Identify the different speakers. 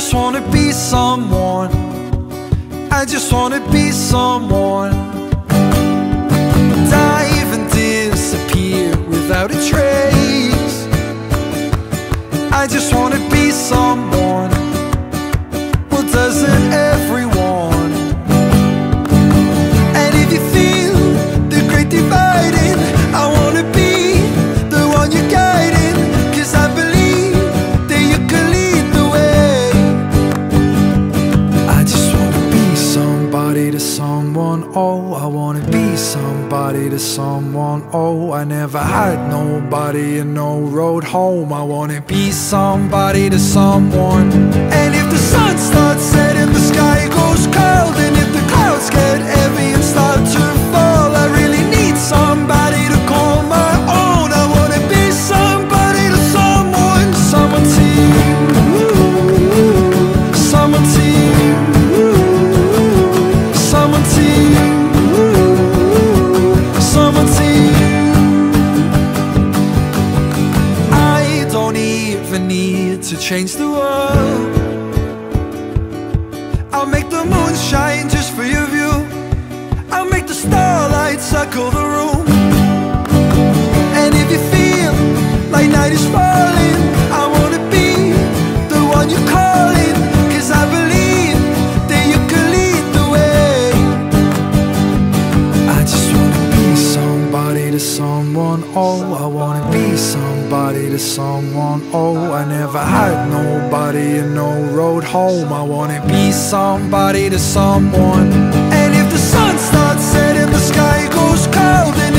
Speaker 1: just wanna be someone. I just wanna be someone. Dive and disappear without a trace. I just wanna be someone. Well, doesn't everyone? And if you feel the great dividing, I wanna be the one you're guiding, 'cause I believe that you could lead the way. I just wanna be somebody to someone, oh, I wanna be somebody to someone, oh, I never had nobody and no road home. I wanna be somebody to someone. And if the sun starts setting, the sky goes cold, and if the clouds get heavy and start to fall, I really need somebody to call my own. I wanna be somebody to someone. Someone to you, someone to you, someone to you, someone to you. I don't even need to change the world. I'll make the moon shine just for your view. I'll make the starlight circle the room. And if you feel like night is falling, I wanna be the one you're calling, 'cause I believe that you could lead the way. I just wanna be somebody to someone, oh, I wanna be somebody to someone, oh, I never had nobody and no road home. I wanna be somebody to someone. And if the sun starts setting, the sky goes cold,